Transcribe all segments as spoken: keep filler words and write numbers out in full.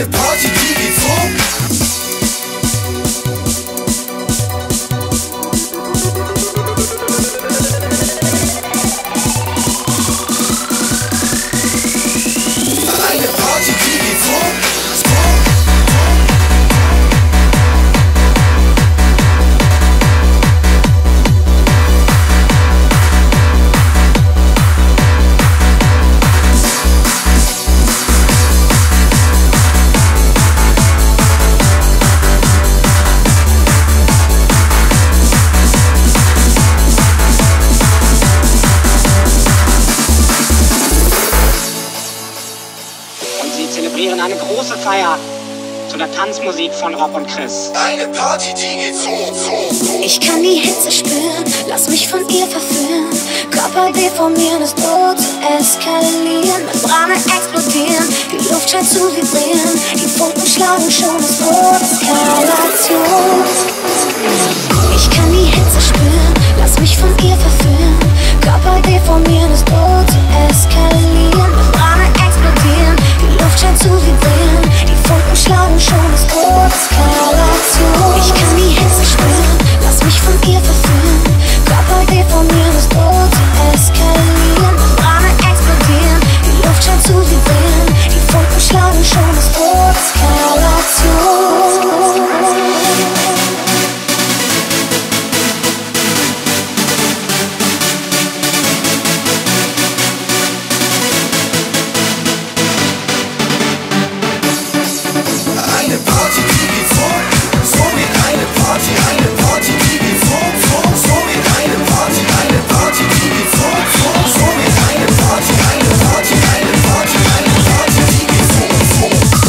Eine Party, die geht so. Eine Party, die geht so. Zelebrieren eine große Feier zu der Tanzmusik von Rob und Chris. Eine Party, die geht so, so, so. Ich kann die Hitze spüren, lass mich von ihr verführen. Körper deformieren, das droht zu eskalieren. Membrane explodieren, die Luft scheint zu vibrieren. Die Funken schlagen schon, es droht Eskalation. Ich kann die Hitze spüren, lass mich von ihr verführen. Körper deformieren, es droht zu eskalieren. Membrane explodieren, die Luft scheint zu vibrieren. Die Funken schlagen schon, es droht Eskalation. Ich kann die Hitze spüren, lass mich von ihr verführen. Körper deformieren, es droht zu eskalieren. Membrane explodieren, die Luft scheint zu vibrieren. Die Funken schlagen schon, es droht Eskalation. Eine Party, die geht so, so geht eine Party, eine Party, die geht so, so, so geht eine Party, eine Party, die geht so, so, so geht eine Party, eine Party, eine Party, eine Party, die geht so, so.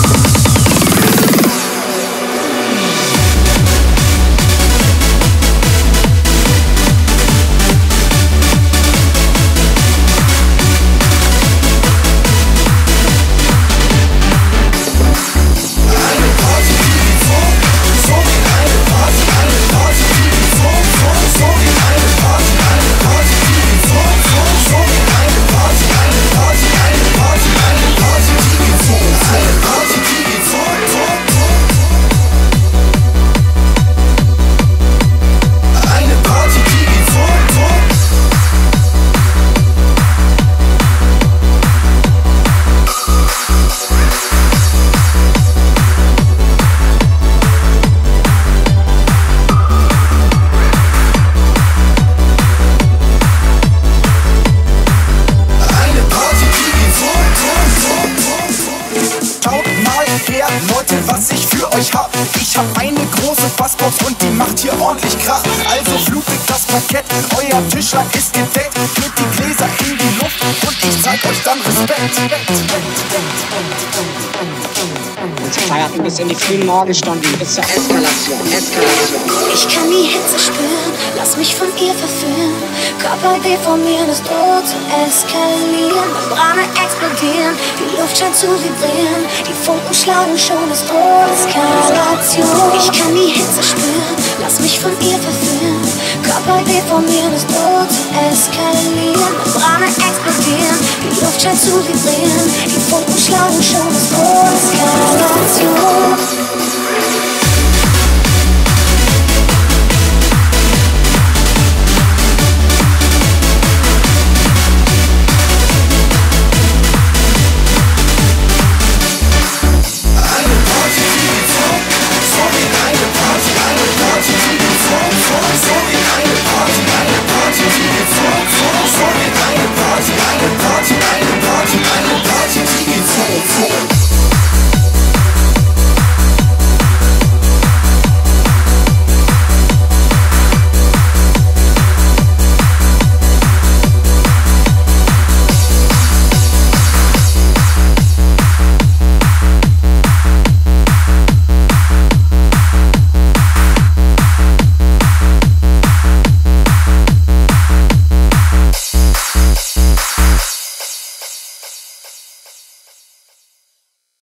Leute, was ich für euch hab. Ich hab eine große Bassbox und die macht hier ordentlich Krach. Also flutet das Parkett, euer Tischler ist gedeckt. Geht die Gläser in die Luft und ich zeig euch dann Respekt. Und sie feierten bis in die frühen Morgenstunden, bis zur Eskalation, Eskalation. Ich kann die Hitze spüren, lass mich von ihr verführen. Körper deformieren, es droht zu eskalieren. Membrane explodieren, die Luft scheint zu vibrieren. Die Funken schlagen schon, es droht Eskalation. Ich kann die Hitze spüren, lass mich von ihr verführen. Körper deformieren, es droht zu eskalieren. Membrane explodieren, die Luft scheint zu vibrieren. Die Funken schlagen schon, es droht Eskalation.